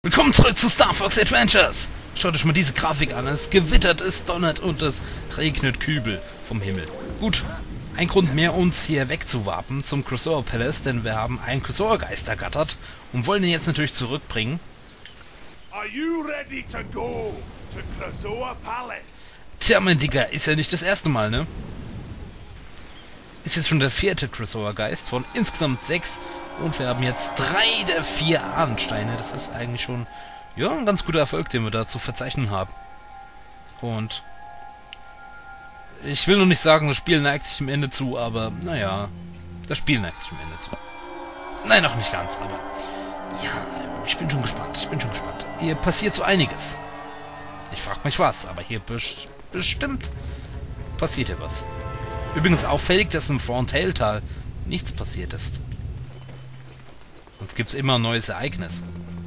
Willkommen zurück zu Star Fox Adventures! Schaut euch mal diese Grafik an. Es gewittert, es donnert und es regnet Kübel vom Himmel. Gut, ein Grund mehr, uns hier wegzuwarpen zum Krasoa Palace, denn wir haben einen Krasoa Geist ergattert und wollen ihn jetzt natürlich zurückbringen. Are you ready to go to Krasoa Palace? Tja, mein Digger, ist ja nicht das erste Mal, ne? Ist jetzt schon der 4. Krasoa Geist von insgesamt 6 und wir haben jetzt 3 der 4 Ahnensteine. Das ist eigentlich schon, ja, ein ganz guter Erfolg, den wir da zu verzeichnen haben. Und ich will nur nicht sagen, das Spiel neigt sich dem Ende zu, aber naja, das Spiel neigt sich dem Ende zu. Nein, noch nicht ganz, aber ja, ich bin schon gespannt, Hier passiert so einiges. Ich frag mich was, aber hier bestimmt passiert hier was. Übrigens auffällig, dass im Frontail-Tal nichts passiert ist. Sonst gibt es immer ein neues Ereignis.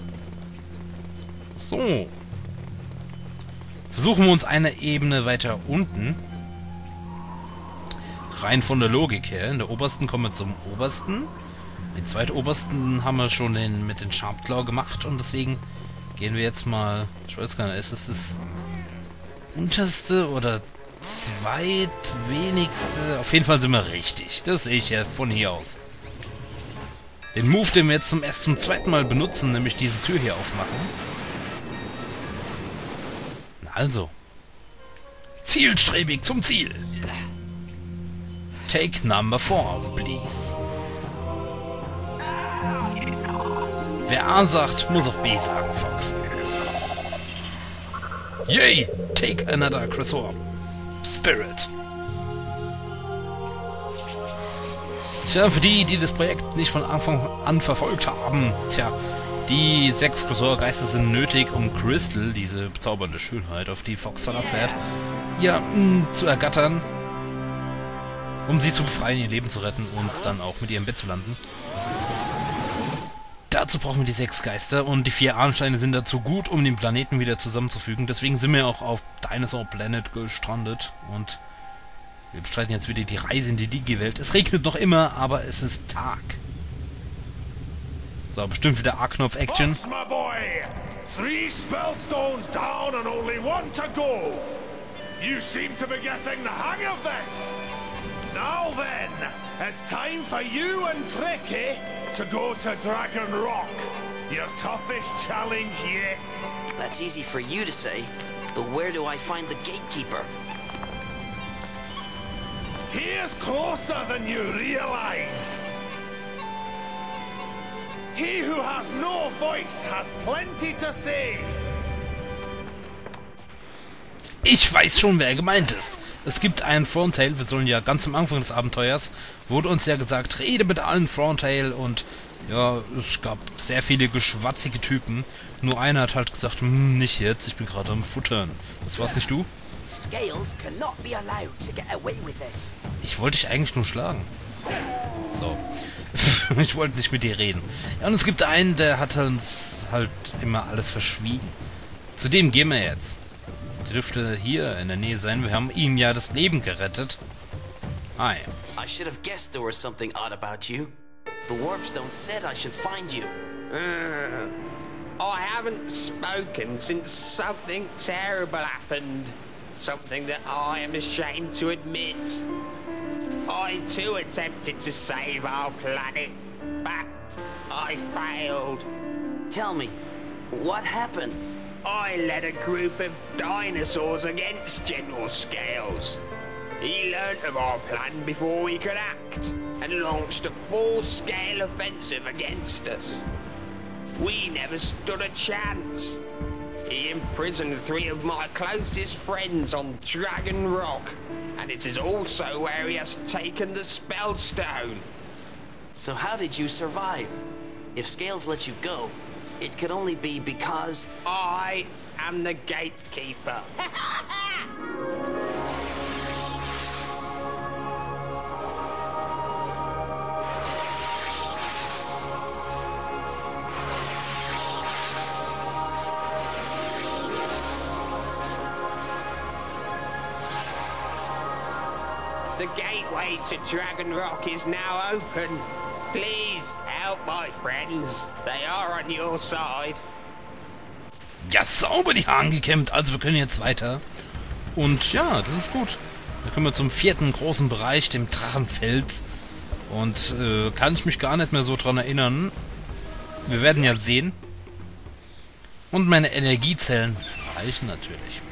So. Versuchen wir uns eine Ebene weiter unten. Rein von der Logik her. In der obersten kommen wir zum obersten. Den zweitobersten haben wir schon mit den Sharpclaw gemacht. Und deswegen gehen wir jetzt mal... Ich weiß gar nicht, ist es das unterste oder zweitwenigste? Auf jeden Fall sind wir richtig. Das sehe ich ja von hier aus. Den Move, den wir jetzt erst zum zweiten Mal benutzen, nämlich diese Tür hier aufmachen. Also. Zielstrebig zum Ziel. Take number 4, please. Wer A sagt, muss auch B sagen, Fox. Yay! Take another Krasoa Spirit. Tja, für die das Projekt nicht von Anfang an verfolgt haben, tja, die 6 Krasoa Geister sind nötig, um Crystal, diese bezaubernde Schönheit, auf die Fox abfährt, ja, zu ergattern, um sie zu befreien, ihr Leben zu retten und dann auch mit ihrem Bett zu landen. Dazu brauchen wir die 6 Geister und die 4 Ahnensteine sind dazu gut, um den Planeten wieder zusammenzufügen. Deswegen sind wir auch auf Dinosaur Planet gestrandet und wir bestreiten jetzt wieder die Reise in die Digi-Welt. Es regnet noch immer, aber es ist Tag. So, bestimmt wieder A-Knopf-Action. Fox, my boy! 3 spellstones down and only 1 to go. You seem to be getting the hang of this. Now then, it's time for you and Tricky to go to Dragon Rock. Your toughest challenge yet. That's easy for you to say, but where do I find the gatekeeper? He is closer than you realize. He who has no voice has plenty to say. Ich weiß schon, wer gemeint ist. Es gibt einen Frontail, wir sollen ja ganz am Anfang des Abenteuers, wurde uns ja gesagt, rede mit allen Frontail und ja, es gab sehr viele geschwatzige Typen. Nur einer hat halt gesagt, nicht jetzt, ich bin gerade am Futtern. Das war's nicht du? Scales cannot be allowed to get away with this. Ich wollte dich eigentlich nur schlagen. So. Ich wollte nicht mit dir reden. Ja, und es gibt einen, der hat uns halt immer alles verschwiegen. Zu dem gehen wir jetzt. Der dürfte hier in der Nähe sein. Wir haben ihm ja das Leben gerettet. Hi. I should have guessed there was something odd about you. The Warpstone said I should find you. I haven't spoken since something terrible happened. Something that I am ashamed to admit. I too attempted to save our planet, but I failed. Tell me, what happened? I led a group of dinosaurs against General Scales. He learnt of our plan before we could act, and launched a full-scale offensive against us. We never stood a chance. He imprisoned 3 of my closest friends on Dragon Rock, and it is also where he has taken the Spellstone. So how did you survive? If Scales let you go, it could only be because... I am the gatekeeper. The gateway to Dragon Rock is now open. Please help my friends. They are on your side. Ja, sauber die Haaren gekämmt. Also wir können jetzt weiter. Und ja, das ist gut. Da kommen wir zum 4. großen Bereich, dem Drachenfels. Und kann ich mich gar nicht mehr so dran erinnern. Wir werden ja sehen. Und meine Energiezellen reichen natürlich.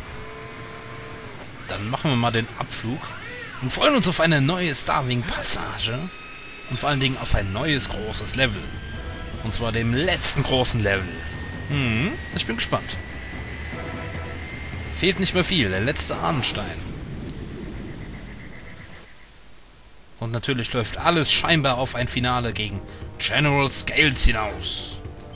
Dann machen wir mal den Abflug. Und freuen uns auf eine neue Starwing-Passage. Und vor allen Dingen auf ein neues großes Level. Und zwar dem letzten großen Level. Ich bin gespannt. Fehlt nicht mehr viel, der letzte Ahnenstein. Und natürlich läuft alles scheinbar auf ein Finale gegen General Scales hinaus.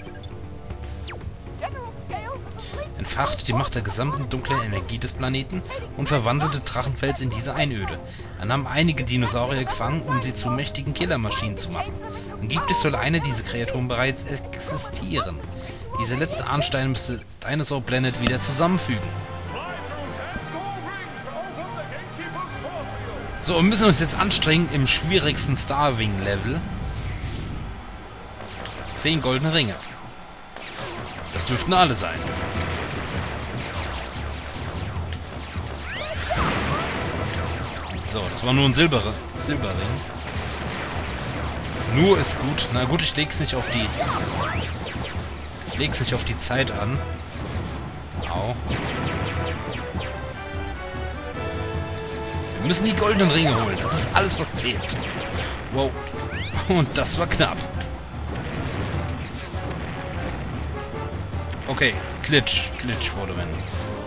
Entfachte die Macht der gesamten dunklen Energie des Planeten und verwandelte Drachenfels in diese Einöde. Er nahm einige Dinosaurier gefangen, um sie zu mächtigen Killermaschinen zu machen. Angeblich soll eine dieser Kreaturen bereits existieren. Dieser letzte Ahnstein müsste Dinosaur Planet wieder zusammenfügen. So, wir müssen uns jetzt anstrengen im schwierigsten Starwing-Level. 10 goldene Ringe. Das dürften alle sein. So, das war nur ein Silberring. Nur ist gut. Na gut, ich leg's nicht auf die... Ich leg's nicht auf die Zeit an. Au. Wir müssen die goldenen Ringe holen. Das ist alles, was zählt. Wow. Und das war knapp. Okay. Glitch wurde wenn.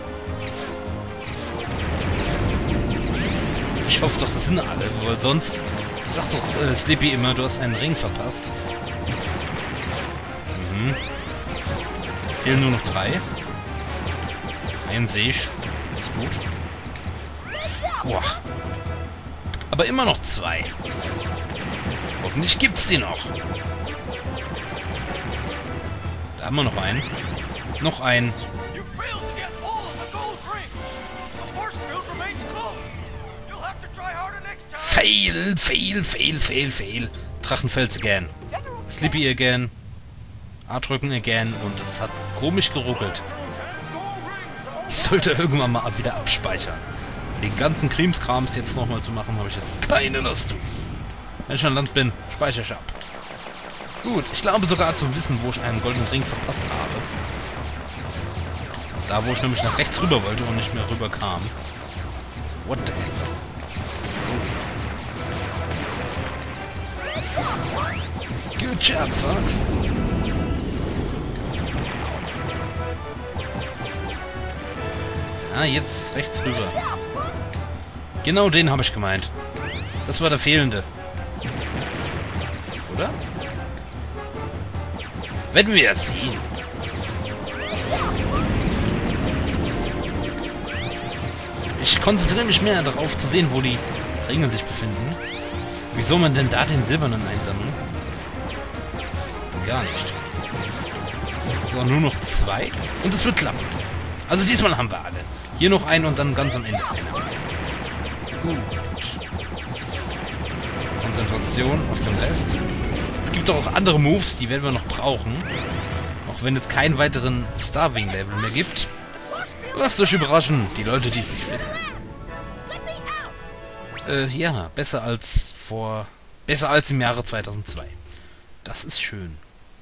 Ich hoffe doch, das sind alle, weil sonst sagt doch Slippy immer, du hast einen Ring verpasst. Fehlen nur noch 3. Einen sehe ich. Das ist gut. Boah. Aber immer noch 2. Hoffentlich gibt's die noch. Da haben wir noch einen. Noch einen. Fail. Drachenfels again. Slippy again. A-drücken again. Und es hat komisch geruckelt. Ich sollte irgendwann mal wieder abspeichern. Den ganzen Krimskrams jetzt nochmal zu machen, habe ich jetzt keine Lust. Wenn ich an Land bin, speichere ich ab. Gut, ich glaube sogar zu wissen, wo ich einen goldenen Ring verpasst habe. Da, wo ich nämlich nach rechts rüber wollte und nicht mehr rüber kam. What the hell? So. Good job, Fox. Ah, jetzt rechts rüber. Genau den habe ich gemeint. Das war der fehlende. Oder? Werden wir es sehen. Ich konzentriere mich mehr darauf zu sehen, wo die Ringe sich befinden. Wie soll man denn da den silbernen einsammeln? Gar nicht. So, nur noch 2. Und es wird klappen. Also diesmal haben wir alle. Hier noch einen und dann ganz am Ende einer. Gut. Konzentration auf den Rest. Es gibt doch auch andere Moves, die werden wir noch brauchen. Auch wenn es keinen weiteren Starwing-Level mehr gibt. Lasst euch überraschen, die Leute, die es nicht wissen. Ja, besser als im Jahre 2002. Das ist schön.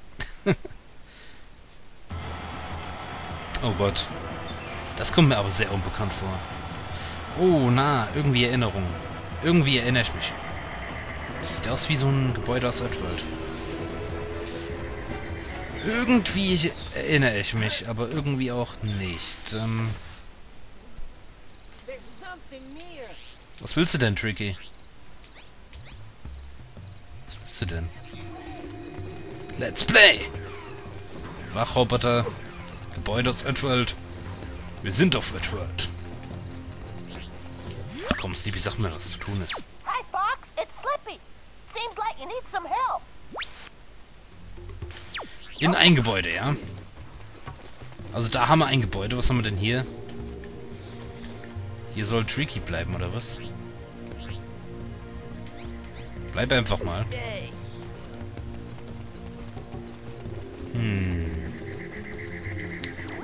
Oh Gott. Das kommt mir aber sehr unbekannt vor. Oh, na, irgendwie Erinnerung. Irgendwie erinnere ich mich. Das sieht aus wie so ein Gebäude aus Oddworld. Irgendwie erinnere ich mich, aber irgendwie auch nicht. Was willst du denn, Tricky? Was willst du denn? Let's play! Wachroboter, Gebäude aus Oddworld. Wir sind auf Oddworld. Komm, Sleepy, sag mir, was zu tun ist. Hi, Fox, it's Slippy. Seems like you need some help. In ein Gebäude, ja? Also da haben wir ein Gebäude. Was haben wir denn hier? Hier soll Tricky bleiben, oder was? Bleib einfach mal.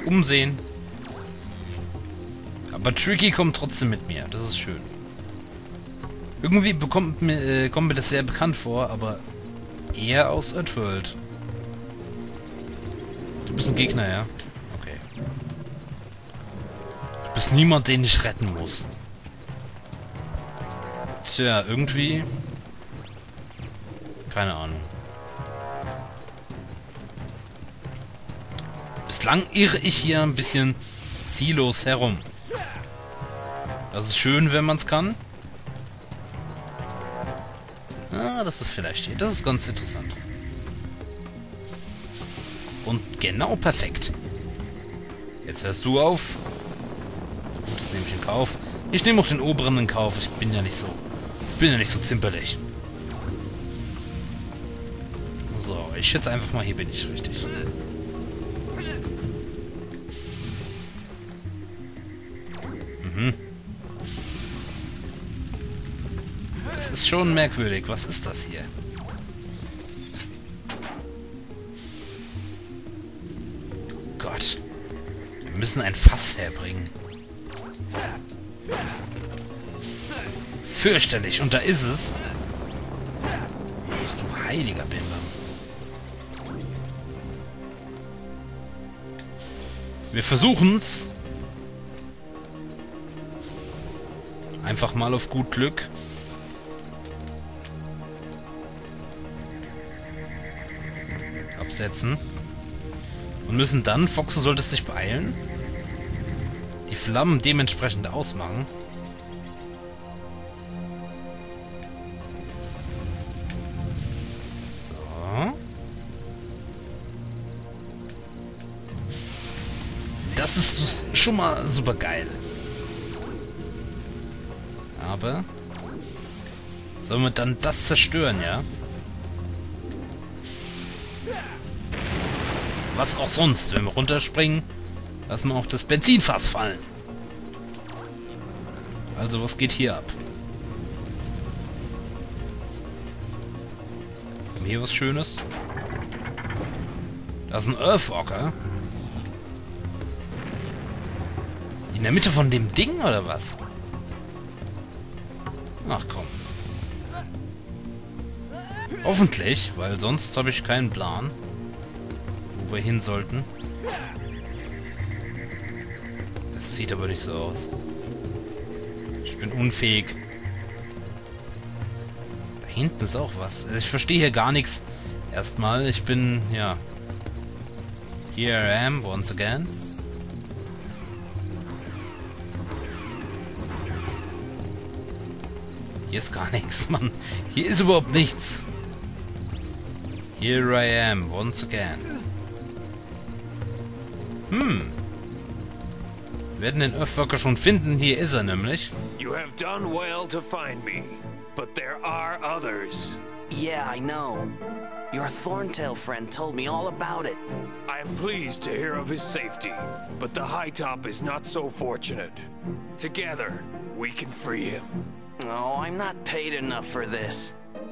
umsehen. Aber Tricky kommt trotzdem mit mir. Das ist schön. Irgendwie kommt mir das sehr bekannt vor, aber eher aus Earthworld. Du bist ein Gegner, ja? Okay. Du bist niemand, den ich retten muss. Tja, irgendwie... Keine Ahnung. Bislang irre ich hier ein bisschen ziellos herum. Das ist schön, wenn man es kann. Ah, das ist vielleicht hier. Das ist ganz interessant. Und genau perfekt. Jetzt hörst du auf. Gut, das nehme ich in Kauf. Ich nehme auch den oberen in Kauf. Ich bin ja nicht so zimperlich. So, ich schätze einfach mal, hier bin ich richtig. Das ist schon merkwürdig. Was ist das hier? Gott. Wir müssen ein Fass herbringen. Fürchterlich. Und da ist es. Ach du heiliger Bimbam. Wir versuchen's. Einfach mal auf gut Glück. Absetzen. Und müssen dann, Fox, du solltest dich beeilen, die Flammen dementsprechend ausmachen. So. Das ist schon mal super geil. Aber sollen wir dann das zerstören, ja? Was auch sonst, wenn wir runterspringen, lassen wir auch das Benzinfass fallen. Also, was geht hier ab? Haben wir hier was Schönes? Das ist ein Earthwalker. In der Mitte von dem Ding, oder was? Ach komm. Hoffentlich, weil sonst habe ich keinen Plan, wo wir hin sollten. Das sieht aber nicht so aus. Ich bin unfähig. Da hinten ist auch was. Ich verstehe hier gar nichts. Erstmal, ich bin, ja... Here I am, once again. Hier ist gar nichts, Mann. Hier ist überhaupt nichts. Here I am, once again. Wir werden den Earthwalker schon finden. Hier ist er nämlich. You have done well to find me, but there are others. Yeah, I know. Your Thorntail friend told me all about it. I am pleased to hear of his safety, but the High Top is not so fortunate. Together, we can free him. Oh, I'm not paid enough for this.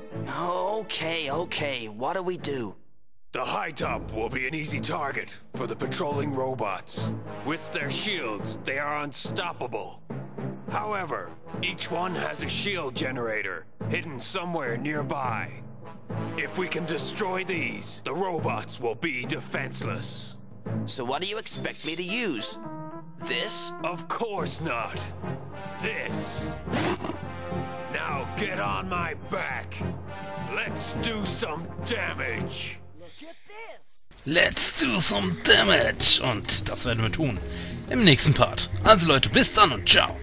Okay. What do we do? The High Top will be an easy target for the patrolling robots. With their shields, they are unstoppable. However, each one has a shield generator hidden somewhere nearby. If we can destroy these, the robots will be defenseless. So what do you expect me to use? This? Of course not. This. Now get on my back. Let's do some damage. Let's do some damage. Und das werden wir tun im nächsten Part. Also Leute, bis dann und ciao.